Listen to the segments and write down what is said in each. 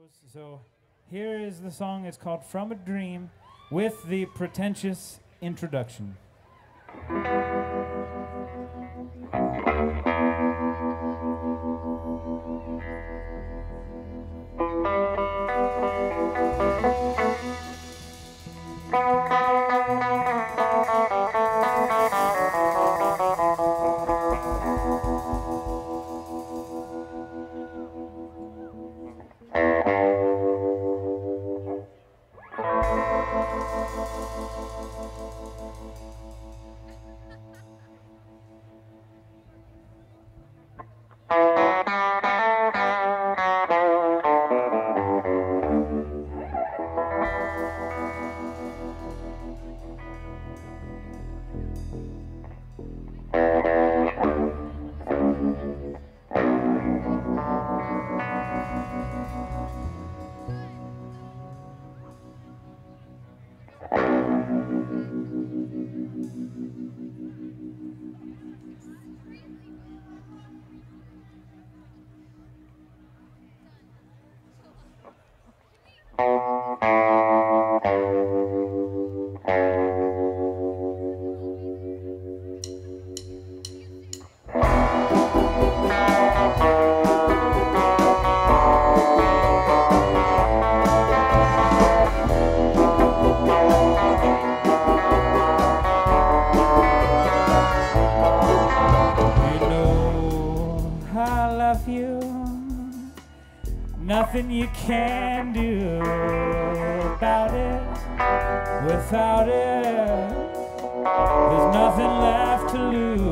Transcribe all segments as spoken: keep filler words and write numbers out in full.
So here is the song. It's called From a Dream with the pretentious introduction. Nothing you can do about it. Without it, there's nothing left to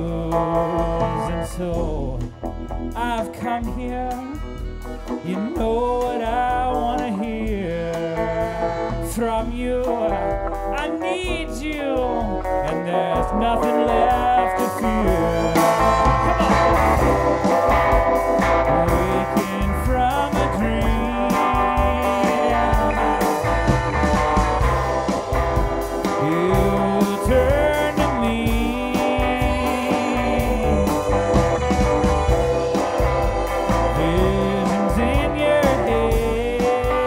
lose. And so I've come here. You know what I want to hear from you. I need you, and there's nothing left to fear. Come on. Waking from a dream, you turn to me. Visions in your head,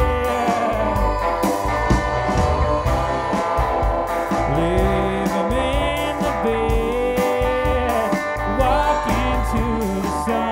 leave them in the bed, walk into the sun.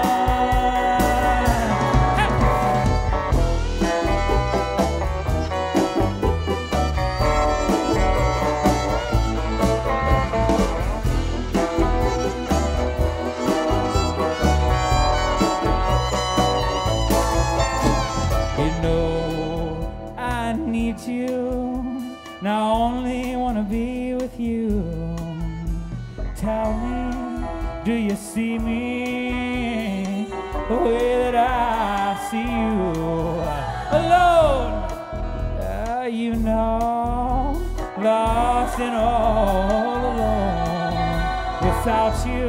Now I only want to be with you. Tell me, do you see me the way that I see you? Alone, uh, you know, lost and all alone. Without you